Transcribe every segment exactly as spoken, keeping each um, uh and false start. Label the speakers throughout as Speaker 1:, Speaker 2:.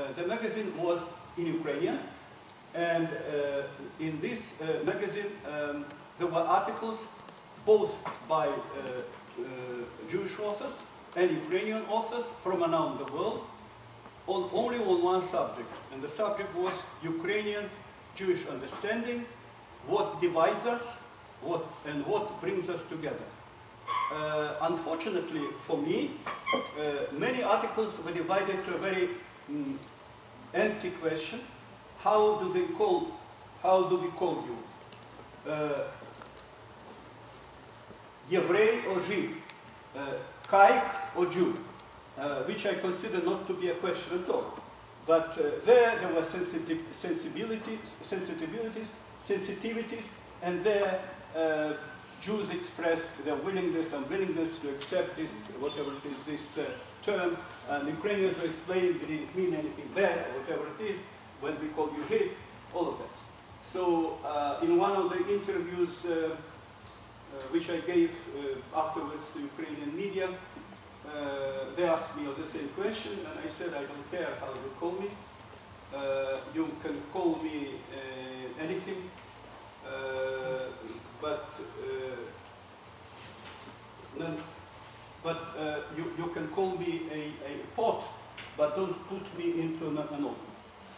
Speaker 1: the magazine was in Ukrainian, and uh, in this uh, magazine um, there were articles both by uh, uh, Jewish authors and Ukrainian authors from around the world, on, only on one subject, and the subject was Ukrainian Jewish understanding, what divides us, what, and what brings us together. Uh, unfortunately for me, uh, many articles were divided to a very mm, empty question: how do they call? How do we call you? Uh, Еврей or Jew, uh, Kaik or Jew, uh, which I consider not to be a question at all. But uh, there, there were sensitiv sensibilities, sensitivities, sensitivities, and there uh, Jews expressed their willingness and willingness to accept this, whatever it is, this uh, term, and Ukrainians were explaining did it mean anything bad, or whatever it is, when we call you Jew, all of that. So uh, in one of the interviews uh, uh, which I gave uh, afterwards to Ukrainian media, uh, they asked me the same question, and I said, I don't care how you call me. Uh, you can call me uh, anything, uh, but uh, none, but uh, you, you can call me a, a pot, but don't put me into an, an oven.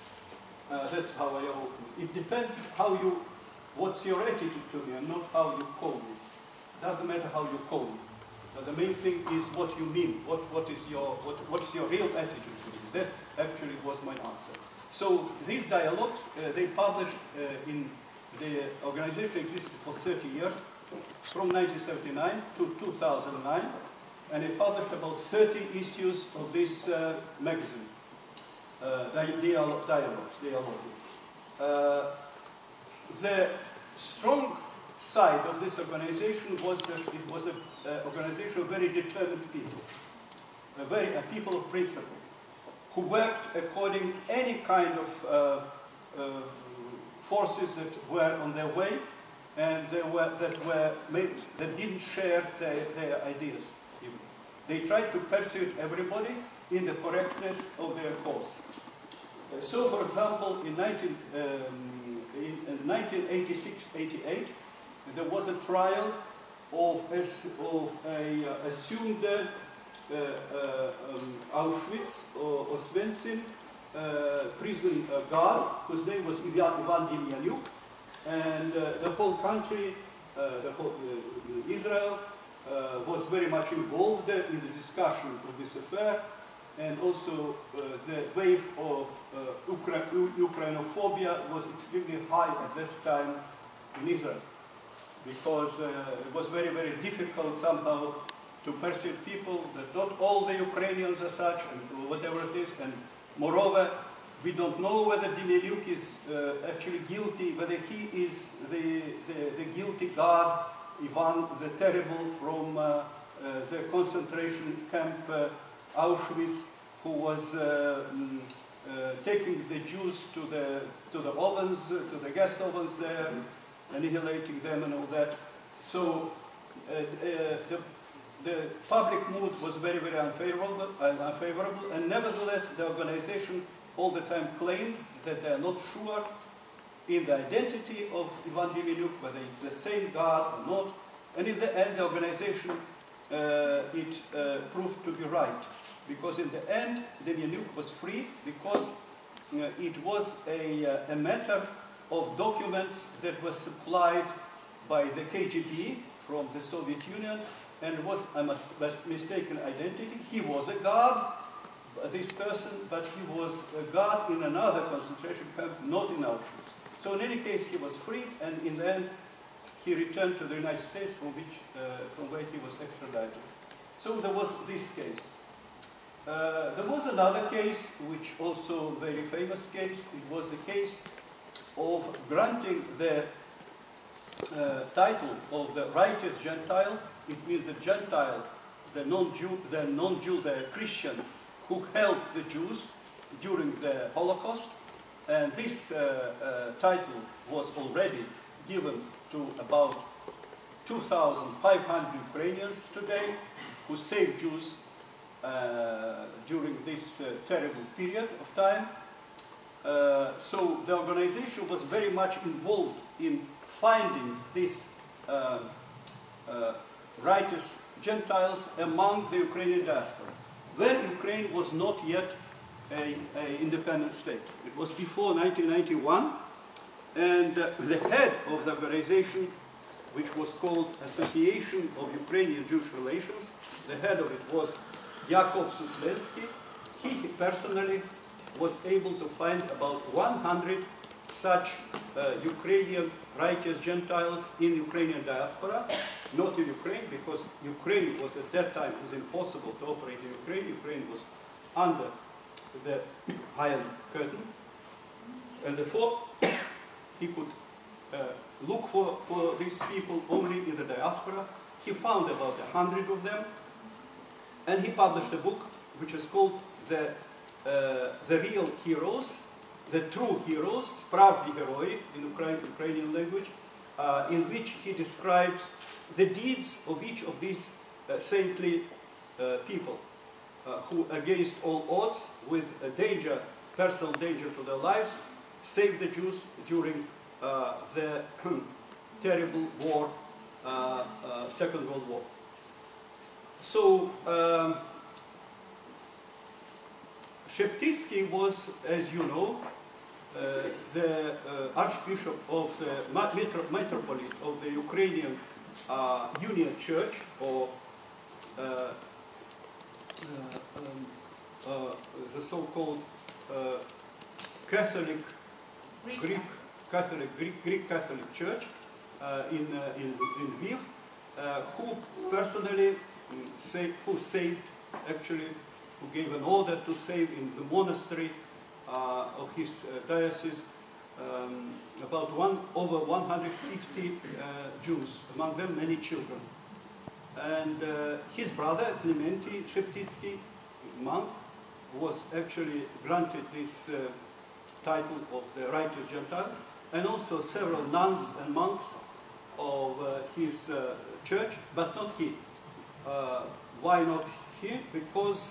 Speaker 1: Uh, that's how I open. It depends how you, what's your attitude to me, and not how you call me. Doesn't matter how you call me. But the main thing is what you mean. What what is your what what is your real attitude to me? That's actually was my answer. So these dialogues uh, they published uh, in the organization existed for thirty years, from nineteen seventy-nine to two thousand nine, and it published about thirty issues of this uh, magazine. Uh, dialogue, dialogues, dialogue. Uh, the strong side of this organization was that it was an uh, organization of very determined people, a very a people of principle, who worked according to any kind of uh, uh, forces that were on their way, and they were, that were made, that didn't share their, their ideas. Even. They tried to persuade everybody in the correctness of their cause. Uh, so, for example, in, nineteen, um, in, in nineteen eighty-six eighty-eight, there was a trial of, of a uh, assumed uh, uh, um, Auschwitz or Oswiecim uh, prison uh, guard, whose name was Ivan Demjanjuk, and uh, the whole country, uh, the whole, uh, Israel, uh, was very much involved in the discussion of this affair, and also uh, the wave of uh, Ukra Ukrainophobia was extremely high at that time in Israel, because uh, it was very, very difficult somehow to persuade people that not all the Ukrainians are such, and whatever it is, and moreover, we don't know whether Demjanjuk is uh, actually guilty, whether he is the, the, the guilty guard, Ivan the Terrible from uh, uh, the concentration camp uh, Auschwitz, who was uh, mm, uh, taking the Jews to the, to the ovens, uh, to the gas ovens there, annihilating them and all that. So uh, uh, the, the public mood was very, very unfavorable, uh, unfavorable, and nevertheless the organization all the time claimed that they are not sure in the identity of Ivan Demjanjuk, whether it's the same guard or not. And in the end, the organization, uh, it uh, proved to be right. Because in the end, Demjanjuk was freed because uh, it was a, uh, a matter of documents that were supplied by the K G B from the Soviet Union, and was a mistaken identity. He was a guard, this person, but he was a guard in another concentration camp, not in Auschwitz. So in any case, he was freed, and in the end, he returned to the United States, from which, uh, from where he was extradited. So there was this case. Uh, there was another case, which also a very famous case. It was the case of granting the uh, title of the righteous Gentile. It means the Gentile, the non-Jew, the non-Jew, the Christian, who helped the Jews during the Holocaust. And this uh, uh, title was already given to about two thousand five hundred Ukrainians today who saved Jews uh, during this uh, terrible period of time. Uh, so the organization was very much involved in finding these uh, uh, righteous Gentiles among the Ukrainian diaspora, when Ukraine was not yet an independent state. It was before nineteen ninety-one, and uh, the head of the organization, which was called Association of Ukrainian Jewish Relations, the head of it was Yakov Suslensky. He personally was able to find about one hundred such uh, Ukrainian righteous Gentiles in Ukrainian diaspora, not in Ukraine, because Ukraine was at that time, it was impossible to operate in Ukraine. Ukraine was under the Iron Curtain, and therefore he could uh, look for, for these people only in the diaspora. He found about a hundred of them, and he published a book which is called the, uh, the Real Heroes, the True Heroes, Spravdi Heroi in Ukraine, Ukrainian language, uh, in which he describes the deeds of each of these uh, saintly uh, people uh, who, against all odds, with a danger, personal danger to their lives, saved the Jews during uh, the terrible war, uh, uh, Second World War. So, um, Sheptytsky was, as you know, uh, the uh, Archbishop of the Metropolitan of the Ukrainian uh, Union Church, or uh, uh, um, uh, the so-called uh, Catholic Greek, Greek Catholic Greek, Greek Catholic Church uh, in, uh, in in Lviv, uh, who personally um, say, who saved actually. Who gave an order to save in the monastery uh, of his uh, diocese um, about one, over one hundred fifty uh, Jews, among them many children. And uh, his brother, Clementi Sheptytsky, monk, was actually granted this uh, title of the righteous Gentile, and also several nuns and monks of uh, his uh, church, but not he. Uh, why not he? Because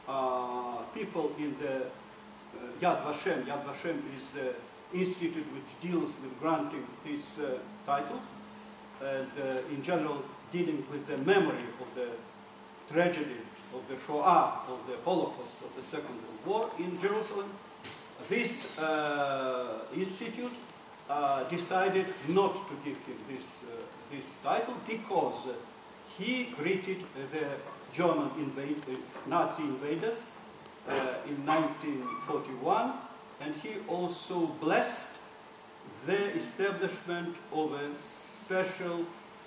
Speaker 1: Uh, people in the uh, Yad Vashem, Yad Vashem is the institute which deals with granting these uh, titles, and uh, in general dealing with the memory of the tragedy of the Shoah, of the Holocaust, of the Second World War in Jerusalem. This uh, institute uh, decided not to give him this, uh, this title because uh, he greeted uh, the German invade, uh, Nazi invaders uh, in nineteen forty-one, and he also blessed the establishment of a special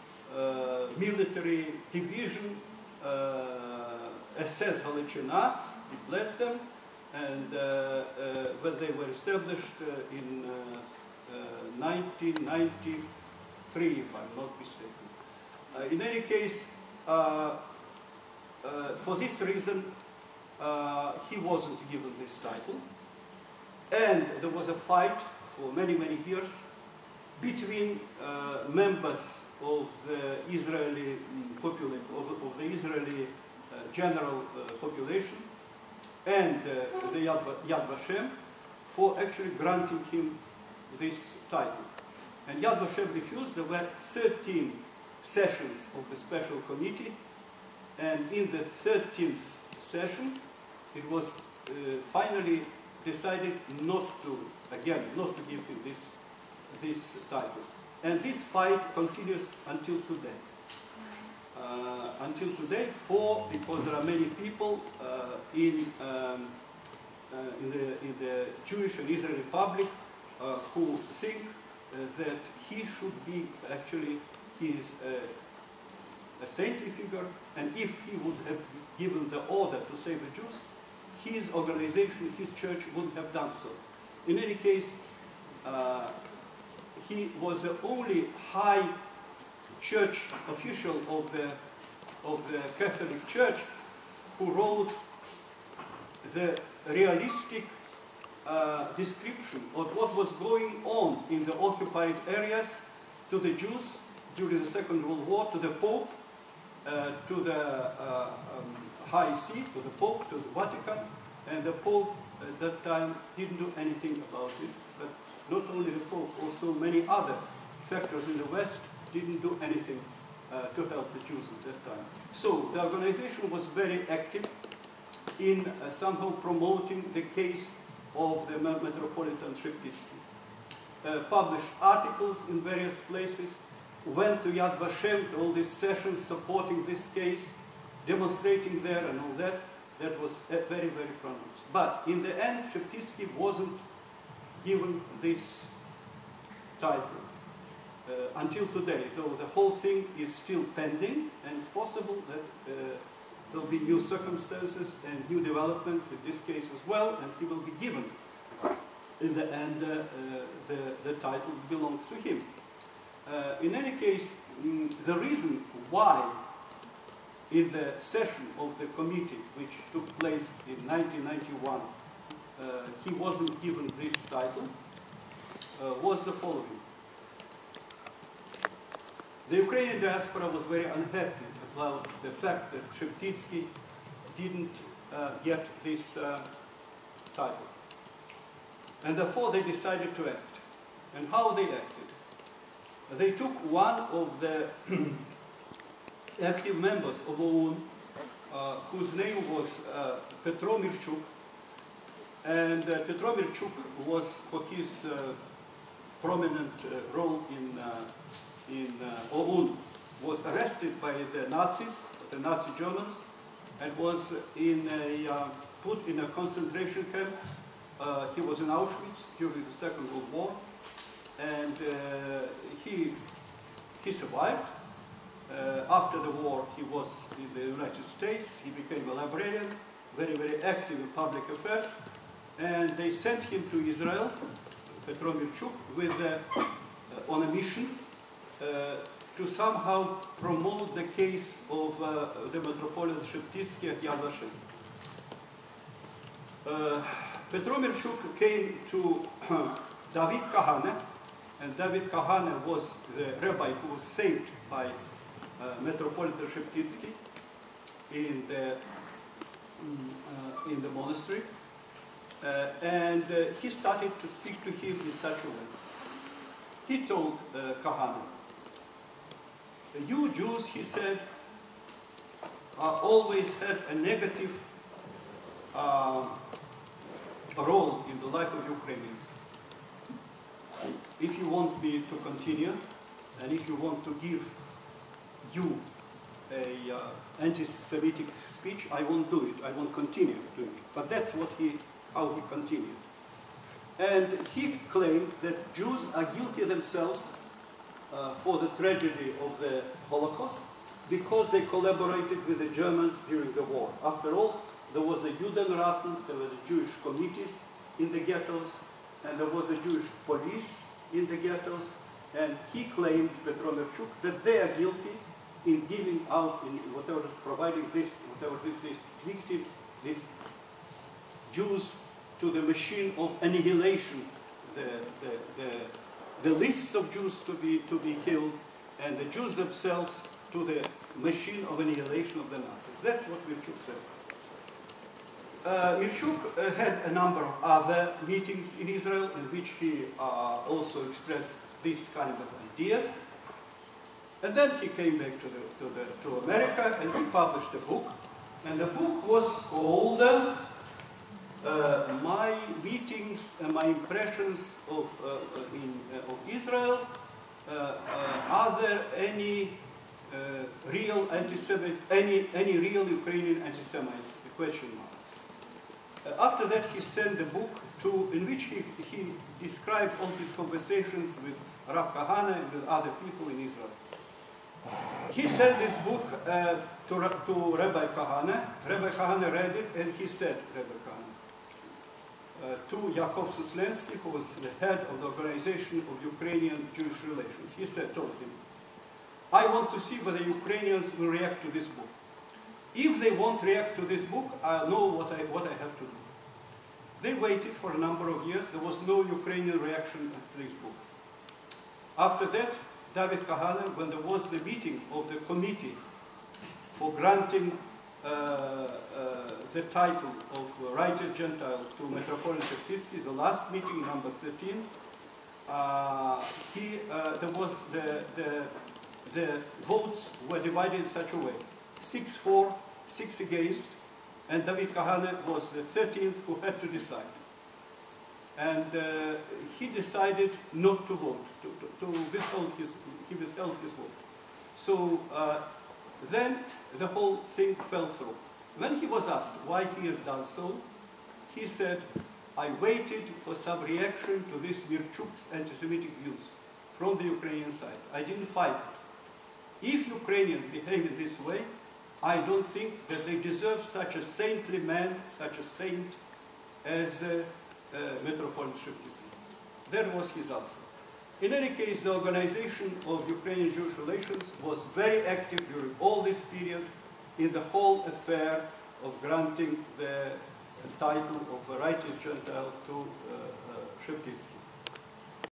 Speaker 1: uh, military division, uh, S S Galiciana. He blessed them, and uh, uh, when they were established uh, in uh, uh, nineteen ninety-three, if I'm not mistaken. Uh, in any case, uh, Uh, for this reason, uh, he wasn't given this title. And there was a fight for many, many years between uh, members of the Israeli population, of, of the Israeli uh, general uh, population, and uh, the Yad, Yad Vashem for actually granting him this title. And Yad Vashem refused. There were thirteen sessions of the special committee. And in the thirteenth session, it was uh, finally decided not to, again, not to give him this, this title. And this fight continues until today. Uh, until today, for, because there are many people uh, in, um, uh, in, the, in the Jewish and Israeli public uh, who think uh, that he should be, actually, he is uh, a saintly figure, and if he would have given the order to save the Jews, his organization, his church wouldn't have done so. In any case, uh, he was the only high church official of the, of the Catholic Church who wrote the realistic uh, description of what was going on in the occupied areas to the Jews during the Second World War, to the Pope, uh, to the uh, um, High See, to the Pope, to the Vatican, and the Pope at that time didn't do anything about it. But not only the Pope, also many other factors in the West didn't do anything uh, to help the Jews at that time. So the organization was very active in uh, somehow promoting the case of the Metropolitan Sheptytsky. Uh, published articles in various places, went to Yad Vashem, to all these sessions supporting this case, demonstrating there and all that. That was uh, very, very pronounced. But in the end, Sheptytsky wasn't given this title uh, until today. So the whole thing is still pending, and it's possible that uh, there'll be new circumstances and new developments in this case as well, and he will be given. In the end, uh, uh, the, the title belongs to him. Uh, in any case, mm, the reason why in the session of the committee, which took place in nineteen ninety-one, uh, he wasn't given this title, uh, was the following. The Ukrainian diaspora was very unhappy about the fact that Sheptytsky didn't uh, get this uh, title. And therefore they decided to act. And how they acted? They took one of the active members of O U N, uh, whose name was uh, Petro Mirchuk. And uh, Petro Mirchuk was, for his uh, prominent uh, role in, uh, in uh, O U N, was arrested by the Nazis, the Nazi Germans, and was in a, uh, put in a concentration camp. Uh, he was in Auschwitz during the Second World War, and uh, he, he survived. Uh, after the war, he was in the United States. He became a librarian, very, very active in public affairs, and they sent him to Israel, Petro Mirchuk, with, uh, uh, on a mission uh, to somehow promote the case of uh, the Metropolitan Sheptytsky at Yad Vashem. Uh, Petro Mirchuk came to David Kahane, and David Kahane was the rabbi who was saved by uh, Metropolitan Sheptytsky in the, uh, in the monastery. Uh, and uh, he started to speak to him in such a way. He told uh, Kahane, you Jews, he said, uh, always had a negative uh, role in the life of Ukrainians. If you want me to continue, and if you want to give you a uh, anti-Semitic speech, I won't do it. I won't continue doing it. But that's what he, how he continued. And he claimed that Jews are guilty themselves uh, for the tragedy of the Holocaust because they collaborated with the Germans during the war. After all, there was a Judenraten, there were the Jewish committees in the ghettos, and there was a Jewish police in the ghettos, and he claimed, Petro Mirchuk, that they are guilty in giving out, in whatever is providing this, whatever this, these victims, these Jews, to the machine of annihilation, the, the, the, the lists of Jews to be, to be killed, and the Jews themselves to the machine of annihilation of the Nazis. That's what Mirchuk said. Uh, Mirchuk uh, had a number of other meetings in Israel in which he uh, also expressed these kind of ideas. And then he came back to, the, to, the, to America and he published a book. And the book was called uh, uh, My Meetings and My Impressions of, uh, in, uh, of Israel. Uh, uh, are there any uh, real anti-Semite, any, any real Ukrainian anti-Semites? The question mark. Uh, after that, he sent the book to, in which he, he described all his conversations with Rav Kahane and with other people in Israel. He sent this book uh, to, to Rabbi Kahane. Rabbi Kahane read it, and he said, Rabbi Kahane, uh, to Yakov Suslensky, who was the head of the Organization of Ukrainian-Jewish Relations. He said, told him, I want to see whether Ukrainians will react to this book. If they won't react to this book, I'll know what I, what I have to do. They waited for a number of years. There was no Ukrainian reaction to this book. After that, David Kahane, when there was the meeting of the committee for granting uh, uh, the title of Righteous Gentile to Metropolitan Sheptytsky, the last meeting, number thirteen, uh, he, uh, there was the, the, the votes were divided in such a way. Six for, six against, and David Kahane was the thirteenth who had to decide. And uh, he decided not to vote, to, to, to withhold his, he withheld his vote. So uh, then the whole thing fell through. When he was asked why he has done so, he said, I waited for some reaction to this Mirchuk's anti-Semitic views from the Ukrainian side. I didn't fight it. If Ukrainians behave in this way, I don't think that they deserve such a saintly man, such a saint as uh, uh, Metropolitan Sheptytsky. That was his answer. In any case, the Organization of Ukrainian Jewish Relations was very active during all this period in the whole affair of granting the title of a Righteous Gentile to uh, uh, Sheptytsky.